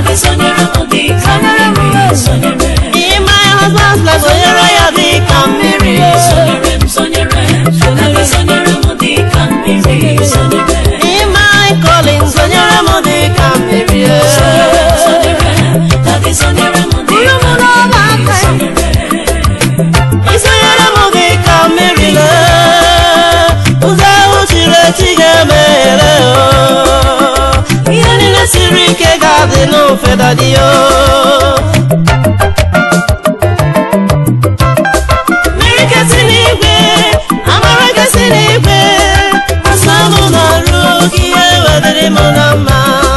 In my husband's life, sonyere ya dị ka mmiri. In my calling, sonyere m dị ka mmiri. Isonyere m dị ka mmiri. Ụzọ uchiri echi ga-emeghere. Ihe niile siri ike ga-adị n'ofe dadi yo. Mmiri kesi n'igwe, amara kesi n'igwe. Asabụ n'ọrụ gị ihe wedịrị m na mma.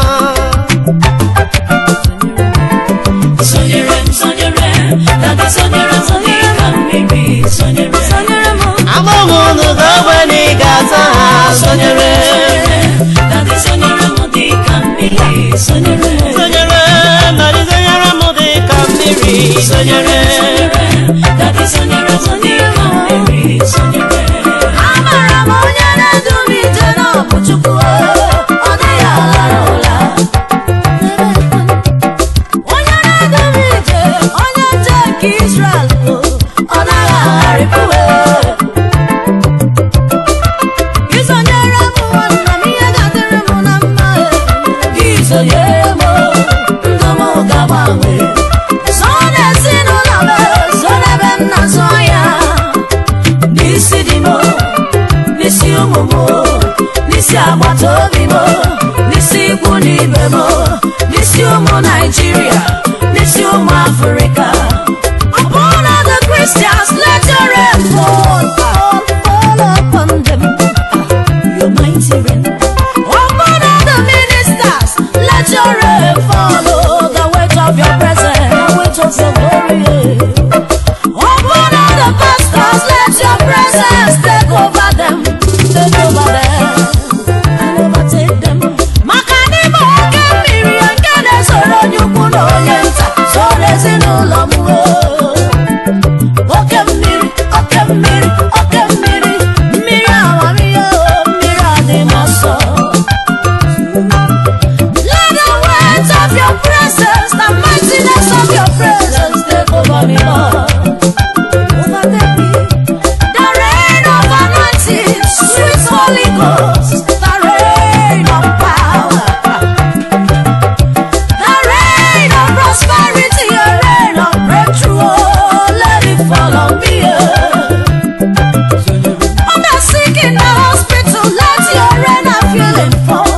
Agbọghọ unu ga-agba n'ịga-asa ha sonyere. Sonyere, nari sonyere m dị ka mmiri. Sonyere. Amara m onye na-edu m ije n'ọbụ Chukwu, ọ dịghị aghara ụla. Onye na-edu m ije, onye nche nke Israel, ọ naghị agharịpụwe. Isonyere m nwanna m, ihe ga-adịrị m na mma. Isonyere m, ndụ m ga-agbanwe. So n'ezinụlọ m, so n'ebe m na-azụ ya. N'isi di m, n'isi ụmụ m, n'isi agbata obi m, n'isi ikwu na ibe m, n'isi ụmụ Naịjirịa, n'isi ụmụ Afrịka. Upon all the Christians, let your rain fall upon them. Your mighty rain. Upon all the ministers, let your rain follow the weight of your presence, the weight of your glory. Upon all the pastors, let your presence take over them, take over them, and overtake them. Maka n'ime oke mmiri nke na-esoro onye ukwu na onye nta, so n'ezinụlọ m. Oke mmiri, oke mmiri, oke mmiri, mmiri amamihe, mmiri adịmasọ. Let the weight of your presence, the mightiness of your presence take over me, Lord. Overtake me. The rain of anointing, sweet Holy Ghost, the rain of power, the rain of prosperity, a rain of breakthrough. Oh, let it fall on me. On the sick in the hospital, let your rain of healing fall.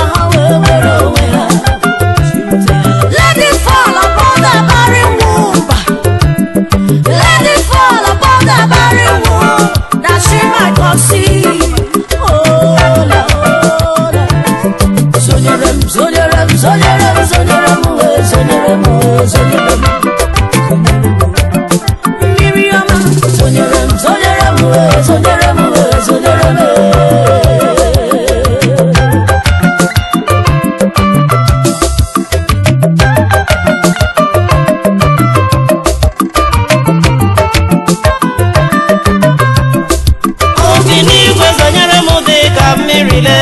Let it fall upon the barren womb. Let it fall upon the barren womb, that she might conceive. Oh Lord, Sonyerem, Sonyerem, Sonyerem, Sonyerem, Sonyerem, Sonyerem, Miriam, Sonyerem, Sonyerem, Sonyerem, Sonyerem. Obi n'igwe sonyere m dị ka mmiri le.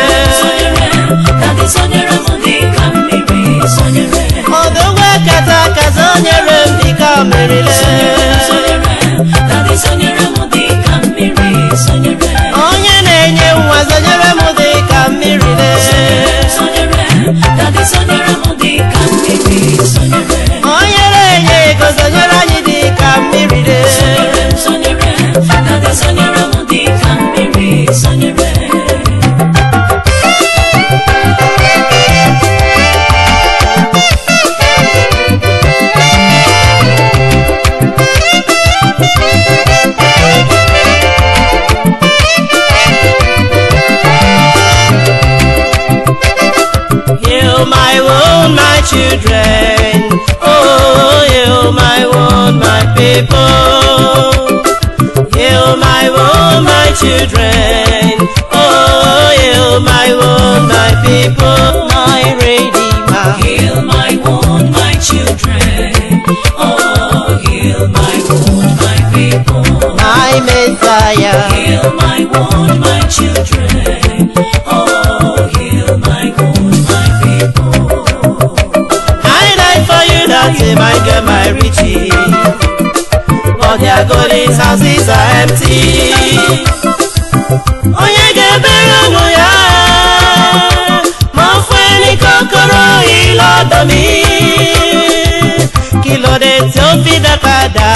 Odogwu eketa ka sonyere m dị ka mmiri le. Onye na-enye nwa sonyere m dị ka mmiri le. Onye na-enye ego sonyere anyị dị ka mmiri le. You my own, my children. Oh, you my own, my people. You my own, my children. Oh, you my own, my people. My Redeemer. Heal my wound, my children. Oh, heal my wound, my people. My Messiah. Heal my wound, my children. Oh, heal my wound, my people. they might get my riches, but their golden houses are empty. Onye ga-ebere ọnụ ya ma fue kokoro ilodomi kilode tí ó fi dá padà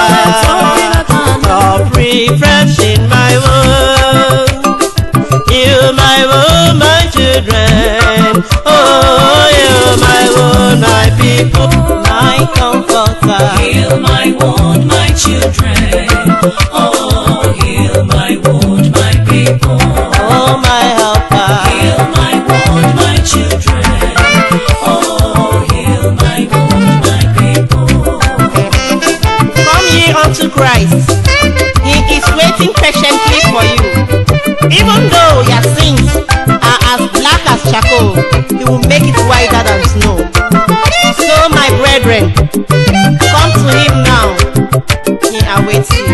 stop refreshing my world. Heal my world, my children. Oh, heal my world, my people, my comforter. Heal my world, my children. Oh, heal my world, my people. Oh, my helper. Heal my world, my children. Oh, heal my world, my people. Come ye unto Christ. He is waiting patiently for you. Even though your sins are as black as charcoal, He will make it whiter than snow. So, my brethren, come to Him now. He awaits you.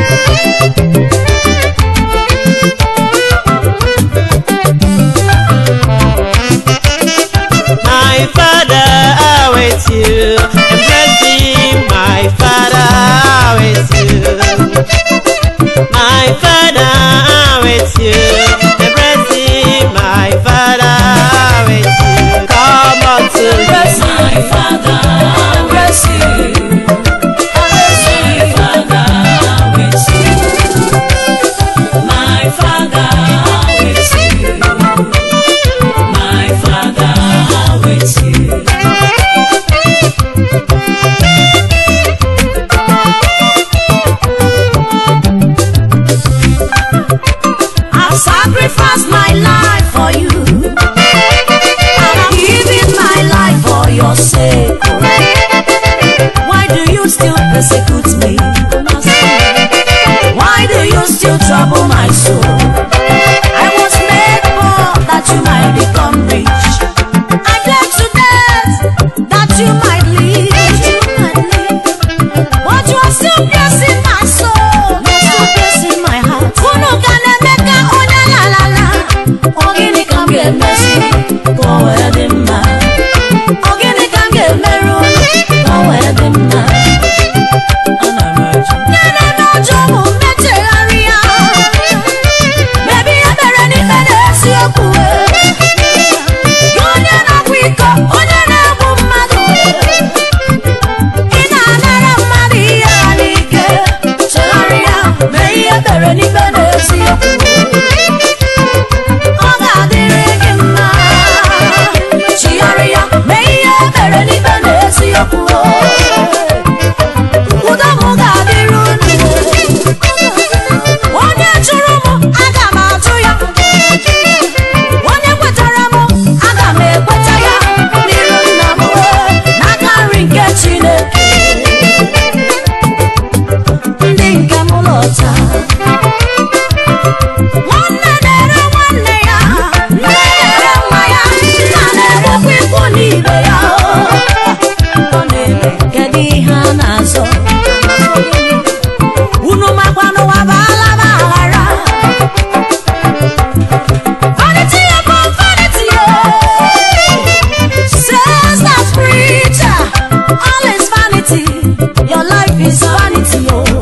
My Father awaits you. Embrace Him, my Father awaits you. My Father awaits you. Embrace Him, my Father awaits you. Come unto Him. My Father awaits you. My Father awaits you. My Father awaits you. My Father awaits you. I've sacrificed my life for you, and I'm giving my life for your sake. Why do you still persecute me? Why do you still trouble my soul? I was made poor that you might become rich. I bled to death that you might live. But you are still piercing my soul, still piercing my heart. Unu gana meka onya la la la. Ogini kam get mercy, go where them man. Ogini kam get meru, go where them man. Nana no jomu mete area. Maybe I better ni better see you kuwe. Yonya na kwiko, onya na bumadu. Ina nara mari ya nike. Chelaria, maybe I better ni better see you kuwe. Oga dirigima. Chiaria, maybe I better ni better see you kuwe. Udamuga dirunu. Onye chụrụ m aga m atụ ya. Onye kwetara m aga m ekweta ya. N'iru nna m n'aka nri nke Chineke. Ndị nke m lọta. Nwanne na-ere nwanne ya. Nne na-ere nwa ya. Nna na-erekwa ikwu n'ibe ya. Ọ na-eme kedu ihe a na-azọ? Unu makwanụ wabaala m aghara. Vanity upon vanity, says that preacher. All is vanity. Your life is vanity,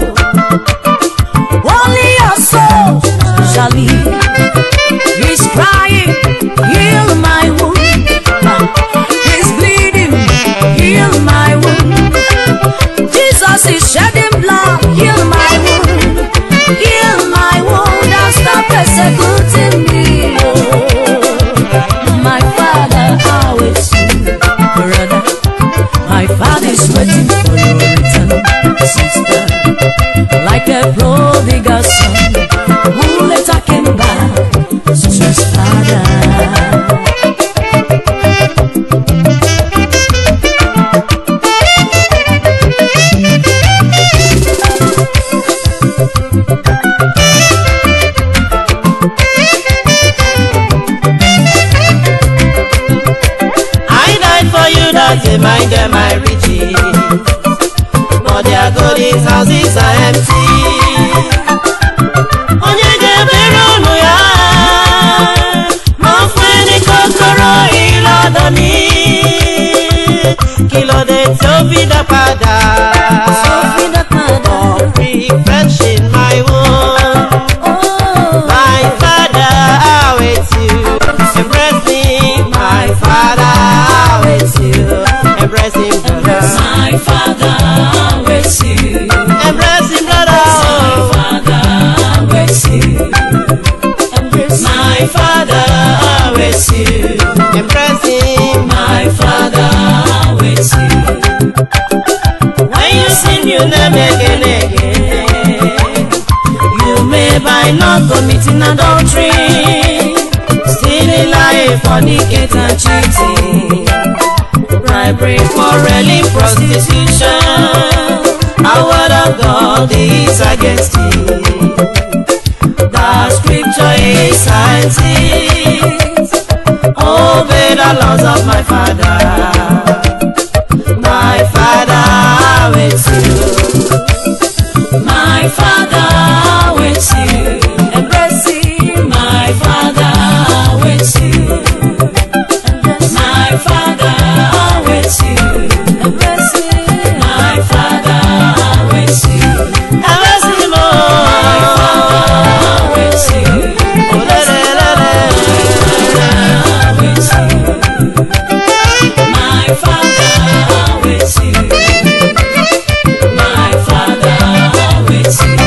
only your soul shall live. He's crying, heal my wound. He's bleeding, heal my wound. Jesus is shedding blood, heal my wound. Heal my wound and stop persecuting me. My Father awaits you, brother. My Father is waiting for your return, sister. Like a prodigal son who later came back to his father. I died for you that they might get my riches, but their golden houses are empty. Onye ga-ebere ọnụ ya ma fue kokoro ilodomi kilode tí ó fi dá padà, refreshing my wound. My Father awaits you, embrace me. My Father awaits you, embrace him, brother. My Father awaits you. Embrace him, brother. My Father awaits you. Embrace him. My Father awaits you. When you sin, you never again. You may by not committing adultery, stealing, lying, fornicating, and cheating, bribery, quarreling, prostitution. A word of God is against you. The scripture is science. Obey the laws of my Father. My Father awaits you. My Father awaits you. Embrace him. My Father awaits you. My Father awaits you. Embrace him. My Father awaits you. Embrace him, oh. My Father awaits you. Oh, le, le, le, le. My Father awaits you. My Father awaits you.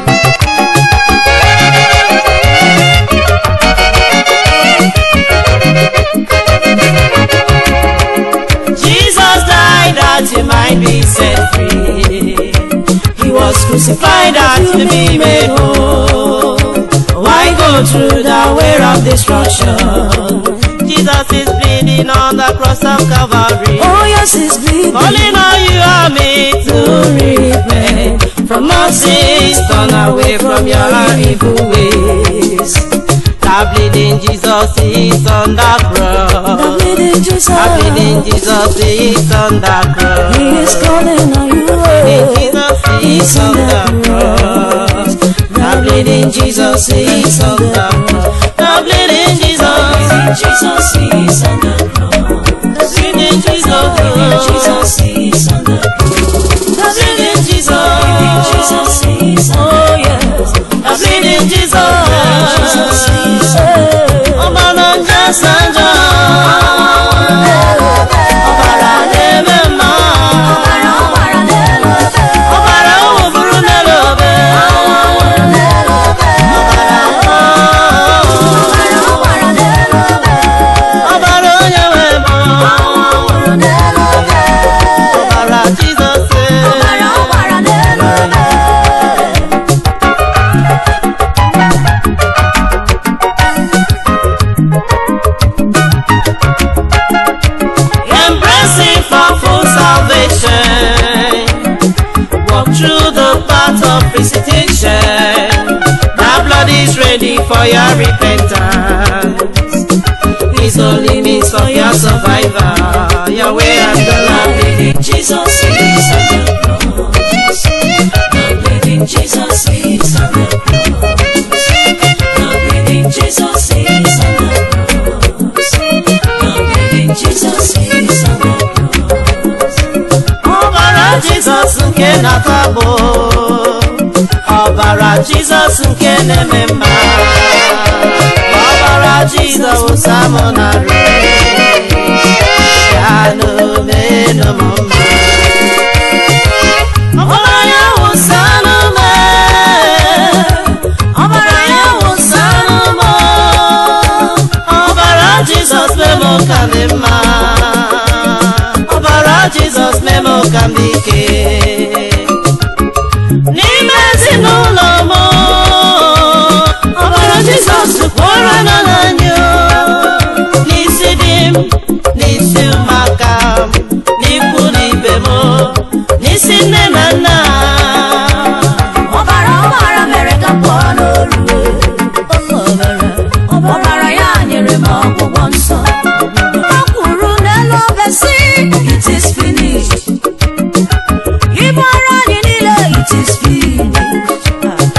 Jesus died that you might be set free. He was crucified That that you be made whole. Why go through the way of destruction? Jesus is bleeding on the cross of Calvary. Oh yes, He's bleeding. Calling on you and me to repent from our sins, turn away from your evil ways. The bleeding Jesus is on the The cross. bleeding Jesus. The bleeding Jesus is on the cross. He is calling on you. Jesus is on the cross. The bleeding Jesus is on the cross. The bleeding Jesus. Jesus is on the cross. The bleeding Jesus. Jesus is on the cross. The bleeding Jesus. Jesus is on Oh yes. The bleeding Jesus. Jesus is Obalanja Sanja. Obara Nemema. Obara Uburu Nelobe. Obara Onyewemo. Obara Jesus. Embracing for full salvation. Walk through the path of visitation. The blood is ready for your repentance. His only means for your survival. Your way and the land. Jesus is on the cross. The bleeding Jesus is on the cross. The bleeding Jesus is on the cross. The bleeding Jesus is on the cross. Ọbara Jizọs nke na-atọgbọ. Ọbara Jizọs nke na-eme mma. Ọbara Jizọs amụnarị. Ya n'omenu m mma. Ọbara ya wụsa n'ume. Ọbara ya wụsa n'ume. Ọbara Jizọs memo ka dị mma. Ọbara Jizọs memo ka m dị ike. N'ime ezinụlọ m. Ọbara Jizọs kwara nọ n'anya. N'isi di m, n'isi ụmụaka m, n'ikwu n'ibe m, n'isi nne na nna. Ọbara mere ka m pụọ n'olulu. Ọbara ya nyere m ọgwụgwọ nsọ. O kwuru n'elu obe sị, it is finished. Ibu ọrụ anyị niile, it is finished.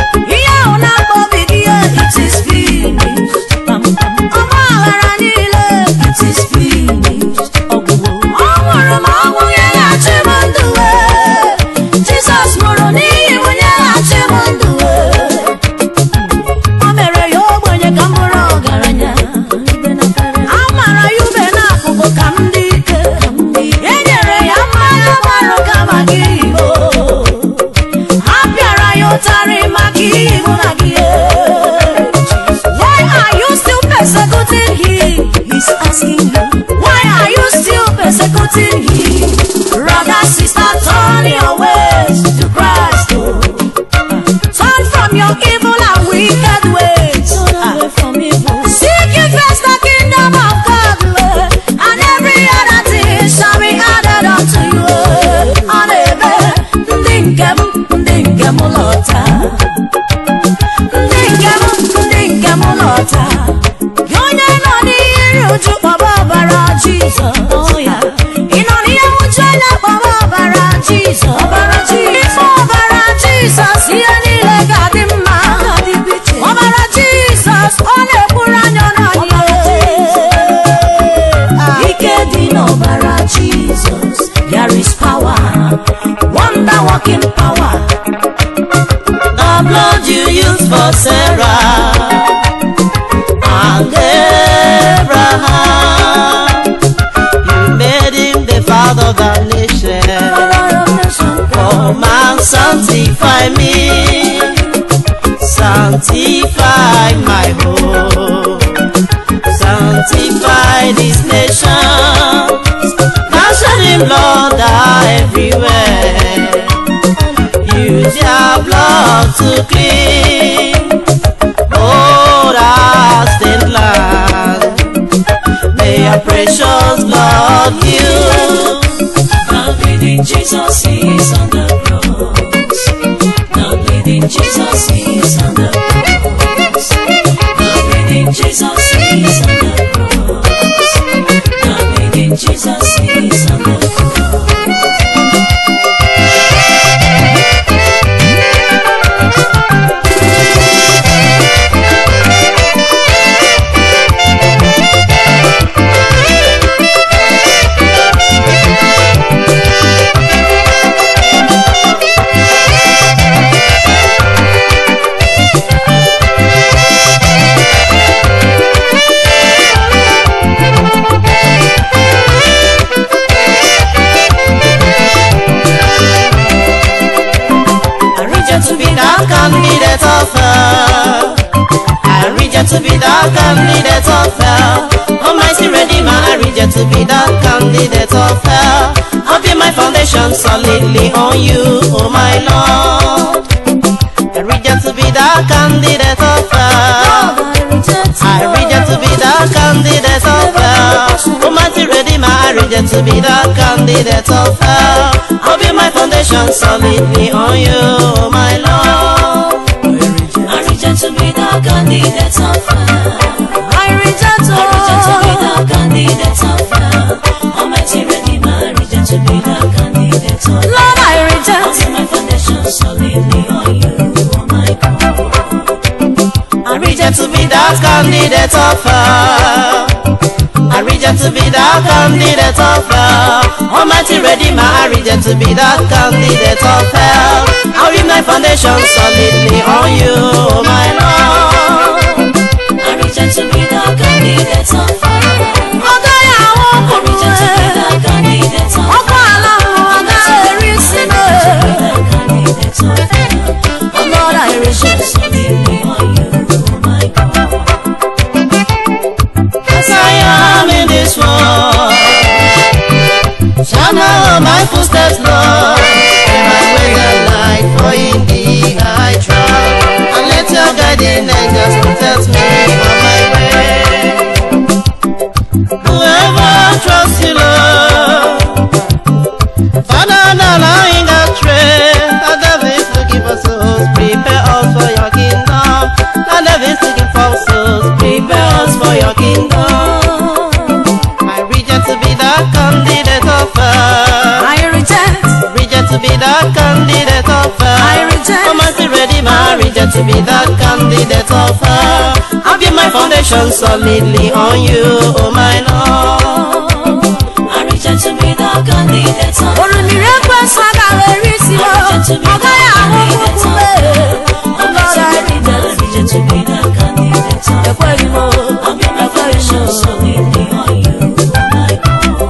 pụtara maka ihe mụ na gị. Why are you still persecuting him? He's asking you. Why are you still persecuting him? Brother, sister, turn your ways to Christ. Oh. Turn from your evil and wicked ways. Seek ye first the kingdom of God, and every other thing shall be added unto you. Anebe, ndingem ulota. Ndingem ulota. Yonye no ni iruju babara Jesus. Oh yeah. Inoni ya mujana babara Jesus. Babara Jesus. Yeni legadimma. Babara Jesus. Ole kuranyo na Bara Jesus, there is power, wonder working power. The blood you used for Sarah and Abraham, you made him the father of the nation. Come and sanctify me, sanctify my home, sanctify this nation. Blood everywhere. Use your blood to clean old stained land. May your precious blood heal. The bleeding Jesus is on the cross. The bleeding Jesus is on the cross. The bleeding Jesus is on the cross. The bleeding Jesus is on the cross. Candidate of hell, I reject to be that candidate of hell. Almighty Redeemer, I reject to be that candidate of hell. I'll build my foundation solidly on you, oh my Lord. I reject to be that candidate of hell. I reject to be that candidate of hell. Almighty Redeemer, I reject to be that candidate of hell. I'll build my foundation solidly on you, oh my Lord. I reject to be the candidate of hell. I reject to be the candidate of hell. Almighty Redeemer, I reject to be the candidate of hell. Lord, I reject. I'll build my foundation solidly on you, oh my God. I reject to be that candidate of hell. I reject to be that candidate of hell. Almighty Redeemer, I reject to be that candidate of hell. I'll build my foundation solidly on you, oh my Lord. I reject to be the candidate of hell. I reject to be the candidate of hell. Oh Lord, I reject solidly on you, oh my God. As I am in this world, shall not my footsteps, Lord. If I wait a light, for in thee I trust. And let your guiding angels protect me on my way. Whoever trusts you, Lord, Father, not lying astray. The devil is looking for souls, prepare us for your kingdom. The devil is looking for souls, prepare us for your kingdom. I reject to be that candidate of hell. I reject To be that candidate of hell. I reject. Almighty Redeemer, I reject to be that candidate of hell. I'll build my foundation solidly on you, oh my Lord. I reject to be the candidate of hell. I reject to be the candidate of hell. Almighty Redeemer, I reject to be the candidate of hell. I'll build my foundation solidly on you, oh my God.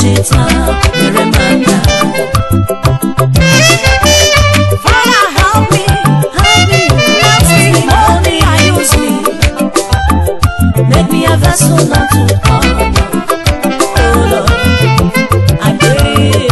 chita Remanda. Father, help me, only I use me. Make me a vessel not to honor. Oh Lord, I pray.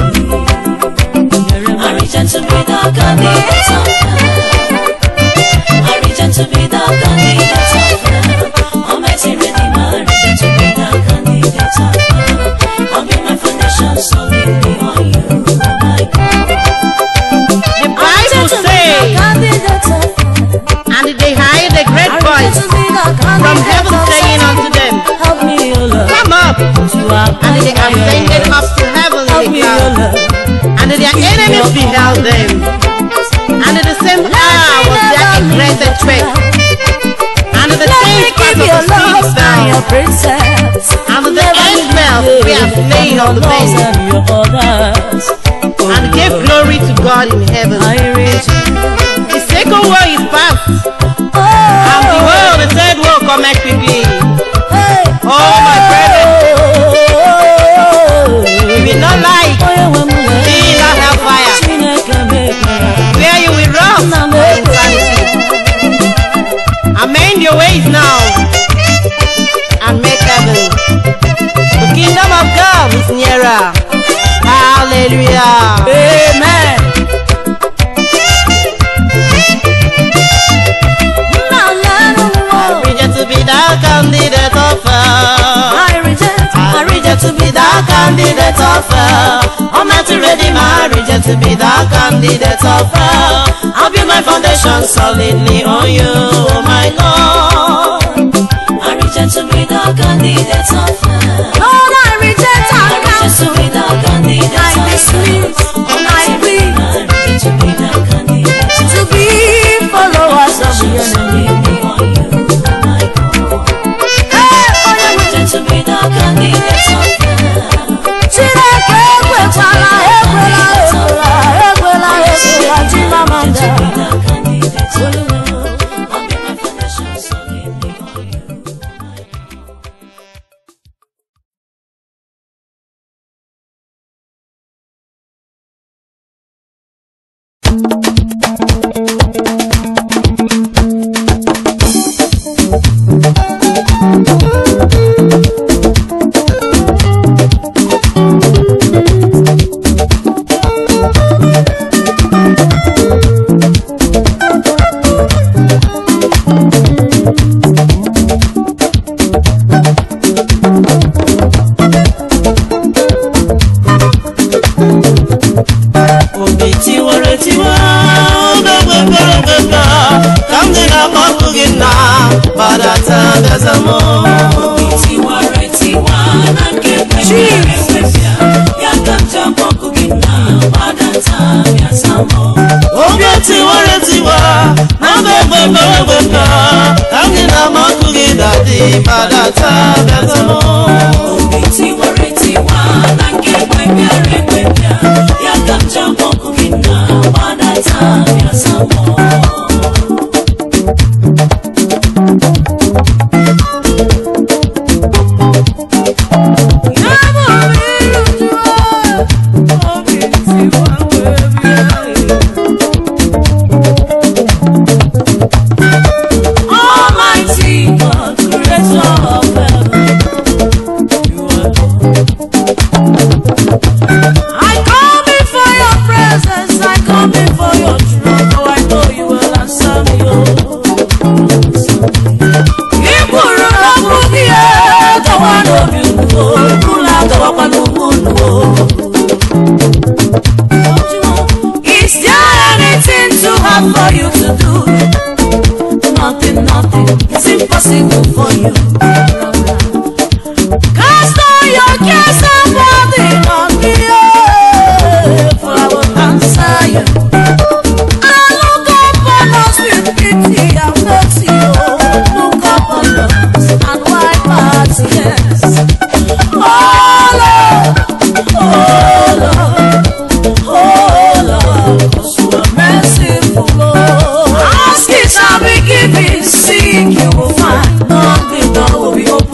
I reach to be the candidate of love. I reach to be the candidate of love. Almighty Redeemer, reach to be the candidate of love. I'll be my foundation, solidly on you, oh my God. The Bible says, and they hired a great voice from heaven saying unto them, come up, and they ascended up to heaven in the clouds, and their enemies beheld them, and at the same hour was there a great earthquake, and the same part of the sea fell, and the angels were slain on the bed, and gave glory to God in heaven. The second woe is past, and behold, the third woe cometh quickly. Oh my brethren, you will not like be in that hellfire, where you will rust for insanity. Amend your ways now, and make heaven. The kingdom of God is nearer. Hallelujah. Amen. I reject to be the candidate of I reject to be the candidate of Almighty Redeemer, I reject to be the candidate of I'll build my foundation solidly on you, oh my God. I reject to be the candidate of Lord, I reject to be the candidate I beseech, I plead to be the candidate to be followers of your name. To be the candidate of Seek, you will find. Knock, the door will be open.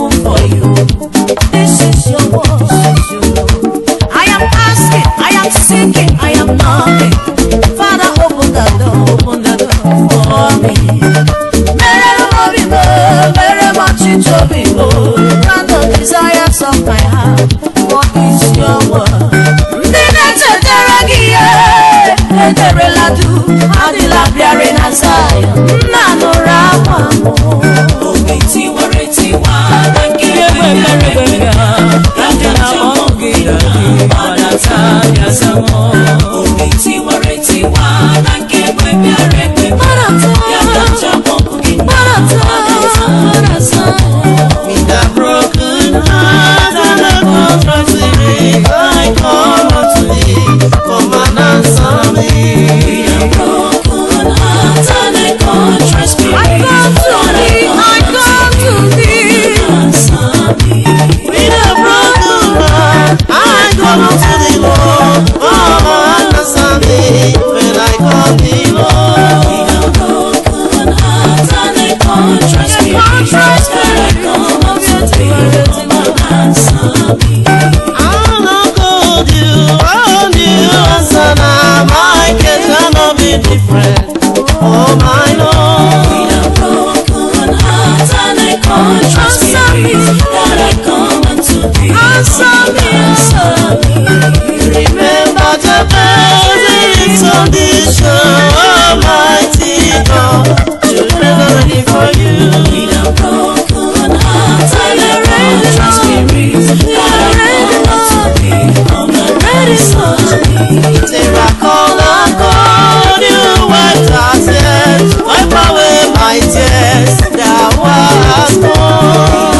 ederela du adịla bịarị na Zion nna nụrụ akwa obi tiwara etiwa na nke egbe adịla oge gbadata ya samo obi tiwara etiwa na nke egbe bịara egbe ya kacha bọbụ gị gbadata na Zion. With a broken heart and a contrite spirit, I come unto thee, come and answer me. With a broken heart and a contrite spirit, I come to thee, answer me. With a broken heart, I come unto thee, Lord, come and answer me. When I call thee, Lord. With a broken heart and a contrite spirit, I come unto thee, come and answer me. I'm not good, you answer now. My case cannot be different. Oh my Lord. With a broken heart and a contrite spirit, that I come unto thee, answer me. Remember the basics on this show, Almighty God. Children are ready for you. With a broken heart and a contrite spirit, that I come unto thee, come and answer me. Miracle of God, you wiped our tears, wipe away my tears. Thou hast gone.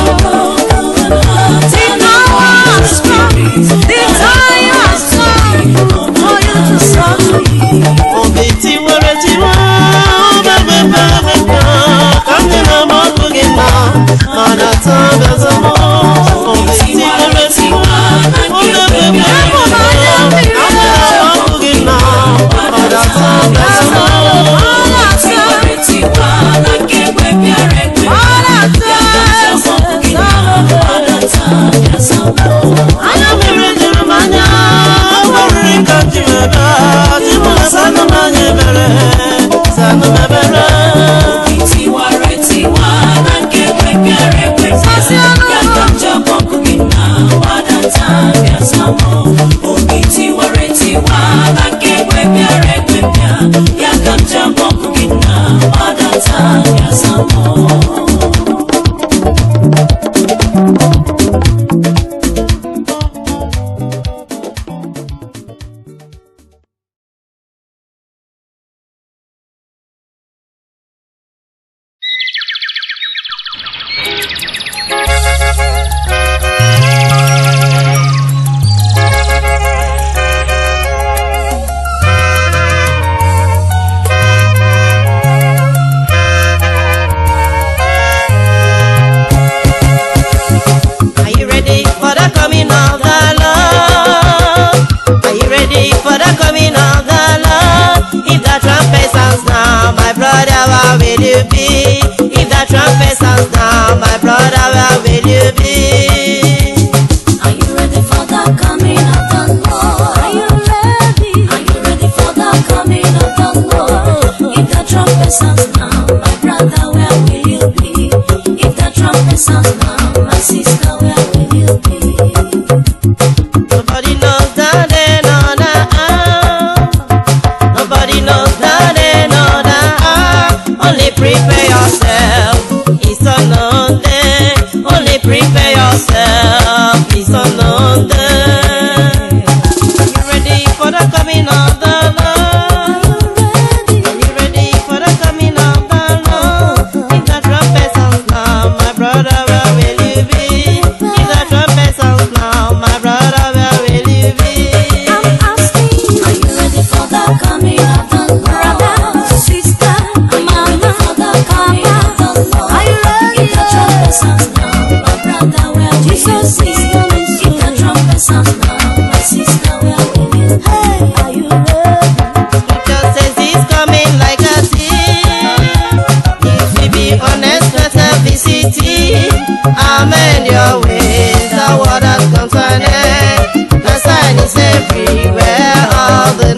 Amend your ways, the word has come to an end. The sign is everywhere, all the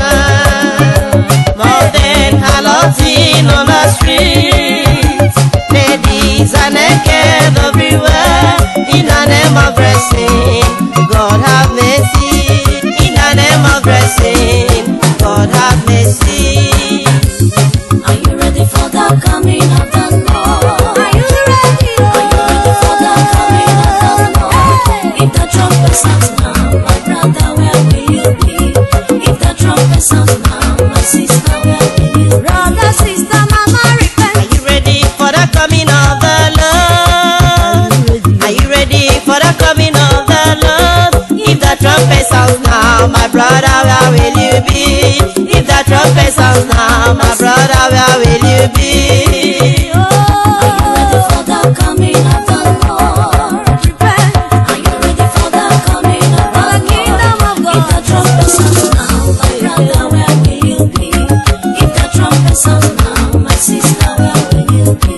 nation. More than halotine on the streets. Ladies are naked everywhere. In the name of blessing, God have mercy. In the name of blessing, God have have mercy. Are you ready for the coming of the Lord? Are you ready? Are you ready for the coming of the Lord? If the trumpet sounds now, my brother, where will you be? If the trumpet sounds now, my sister, where will you be? Brother, sister, mama, repent. Are you ready for the coming of the Lord? Are you ready for the coming of the Lord? If the trumpet sounds now, my brother, where will you be? If the trumpet sounds now, my brother, where will you be? Are you ready for the coming of the Lord? Repent. Are you ready for the coming of the kingdom of God? If the trumpet sounds now, my brother, where will you be? If the trumpet sounds now, my sister, where will you be?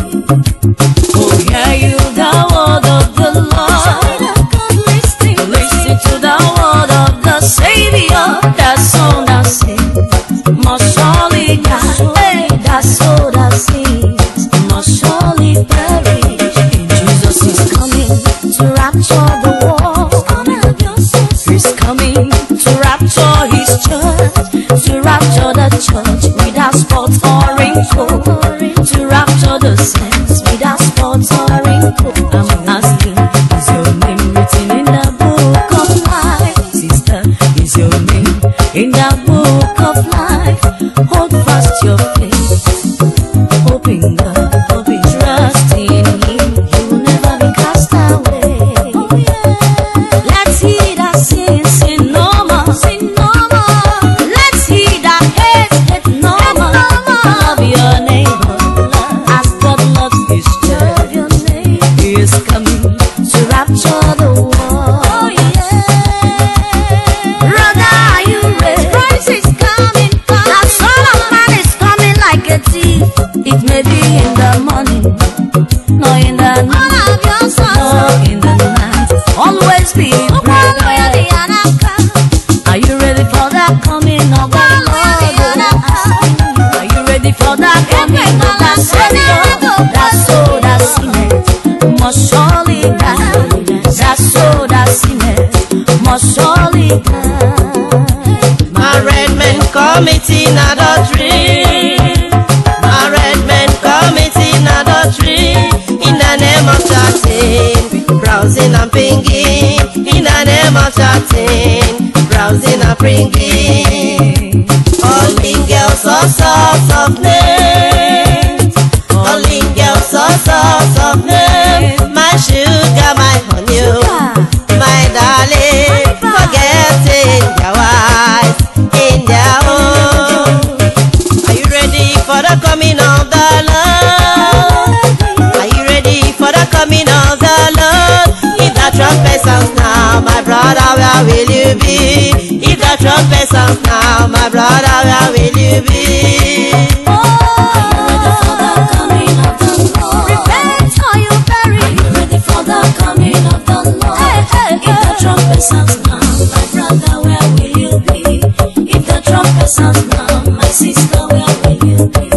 Oh, hear you the word of the Lord. Listen to the word of the Savior. That song that sings must surely die. Hey, that soul that sings must surely perish. Jesus is coming to rapture the world. He's coming to rapture his church, to rapture the church without spot or wrinkle, to rapture the saints without spot or wrinkle. I'm asking, is your name written in the book of life? Sister, is your name in the book of life? Hold fast your faith, hope in God, trust in him, you will never be cast away. Let's he that sins sin no more, sin no more. Let's he that hates hate no more. Love your neighbor as God loves his church. He is coming to rapture the world. Oh yeah. Brother, are you ready? Christ is coming. The Son of Man is coming like a thief. It may be in the morning, nor in the night, nor in the night. Always be prepared. Are you ready for the coming of the Lord? Are you ready for the coming of the Savior? That soul that sinneth must surely die. That soul that sinneth must surely die. Married men committing adultery. Married men committing adultery. In the name of chatting, browsing and pinging. In the name of chatting, browsing and pinging. All in girls, all sorts of names. All in girls, all sorts of names. My sugar, my honey, my darling, forgetting their wives in their home. Are you ready for the coming of the Lord? Are you ready for the coming of the Lord? If the trumpet sounds now, my brother, where will you be? If the trumpet sounds now, my brother, where will you be? Are you ready for the coming of the Lord? Repent or you perish. Are you ready for the coming of the Lord? If the trumpet sounds now, my brother, where will you be? If the trumpet sounds now, my sister, where will you be?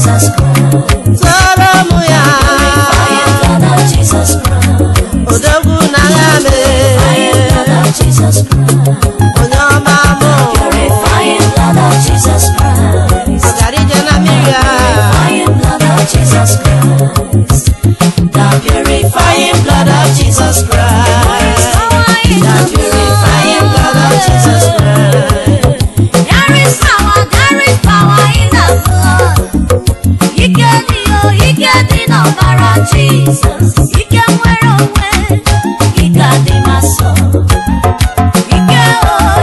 Jesus Christ. Soromuya, Purifying blood of Jesus Christ. Odogwu Nagame, Purifying blood of Jesus Christ. Onyomamo, Purifying blood of Jesus Christ. Agarije na Miria, Purifying blood of Jesus Christ. The purifying blood of Jesus Christ. The purifying blood of Jesus Christ. There is power in the blood. You get in ọbara Jesus. You can wear away. You got in my soul. You get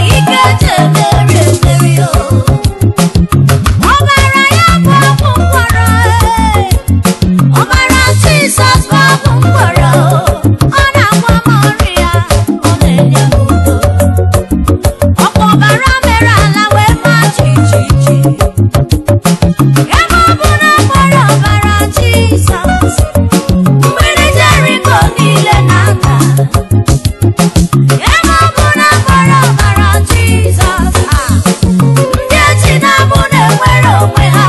Mary. Ọbara ya bụ ọgwụ mgbọrọ. Ọbara Jesus bụ ọgwụ mgbọrọ. Ọ na-agwọ m ọrịa. Ọ na-enye m udo. Ọkwa ọbara mere ala wee maa jijiji. Ebe ọ bụ na mgbọrọ ọbara Jesus. Mmiri Jericho niile na-ada. Ebe ọ bụ na mgbọrọ ọbara Jesus. Ndị eji na-abụ na-enwere onwe ha.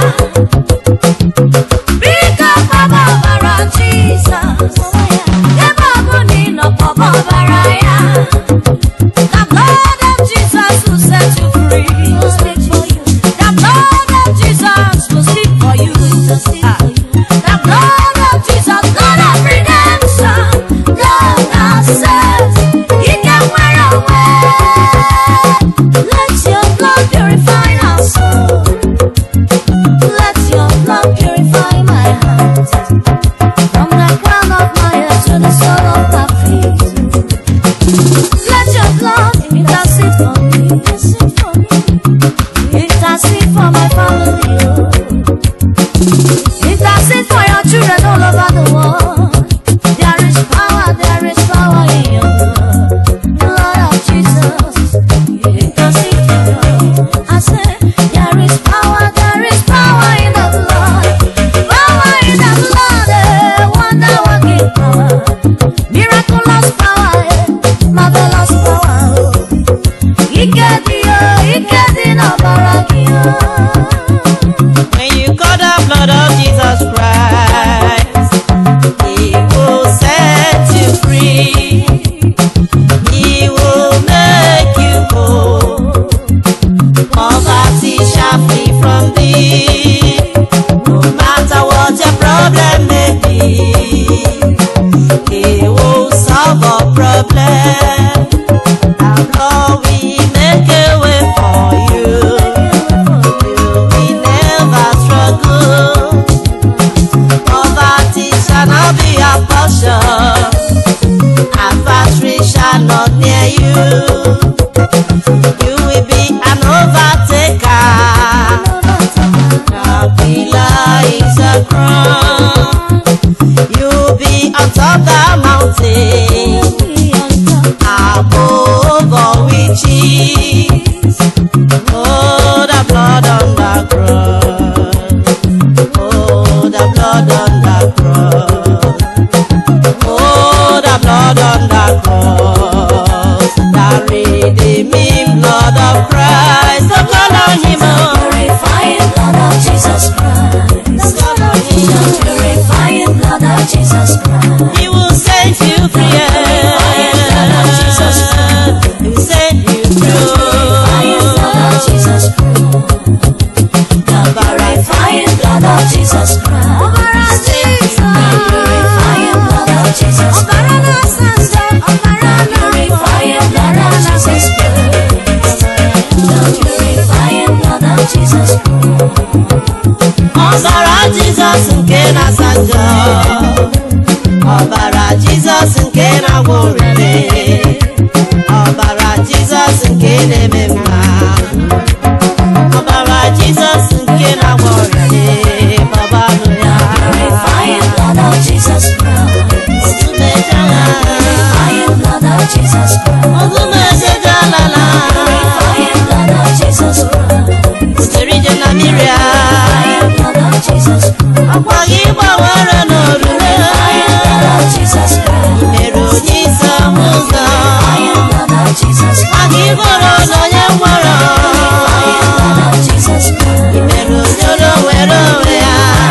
Biko kpọba ọbara Jesus. Ebe ọ bụ na ị nọ kpọba ọbara ya. The blood of Jesus will set you free. The blood of Jesus will speak for you. The blood of Jesus, blood of redemption, blood that says He can wear away. Let your blood purify our soul. Let your blood purify my heart. From the crown of my head to the sole of my feet. Let your blood intercede for me. Intercede for my family. Intercede for your children all over the world. There is power in your blood. Blood of Jesus. Intercede for us. I say, there is power in the blood. Power in the blood. Wonder working power. Miraculous power. Marvelous power. Ikedi na barakia. when you call the blood of Jesus Christ, He will set you free. He will make you whole. Poverty shall flee from thee. No matter what your problem may be, He will solve all problems. And Lord, we make a way for you. You will never struggle. Poverty shall not be your portion. Adversary shall not near you. You will be an overtaker. The pillar is a crown. You'll be on top the mountain. Above all witches. Oh, the blood on the cross. Oh, the blood on the cross. Oh, the blood on the cross. The redeeming blood of Christ. So call on Him. Purifying blood of Jesus Christ. Call on Him. The purifying blood of Jesus Christ. He will set you free. He will set you Purifying blood of free. Jesus Christ. The purifying blood of Jesus Christ. The purifying blood of Jesus Christ. The purifying blood of Jesus Christ. The purifying blood of Jesus Christ. Ọbara Jizọs nke na-asa njọ. Ọbara Jizọs nke na-agwọ orire. Ọbara Jizọs nke na-eme mma. Ọbara Jizọs nke na-agwọ orire. Baba nụ ya. Purifying blood of Jesus Christ. Otumeje ala. Purifying blood of Jesus Christ. Otumeje alala. Purifying blood of Jesus Christ. Oterije na Miria. Purifying blood of Jesus Christ. Ọkwa gị gbawara n'orure. Purifying blood of Jesus Christ. Mere onye isi ọmụ ụzọ. Purifying blood of Jesus Christ. Maka ịbụrụ ụzọ onye gwọrọ. Purifying blood of Jesus Christ. Mere onyoro were onwe ya.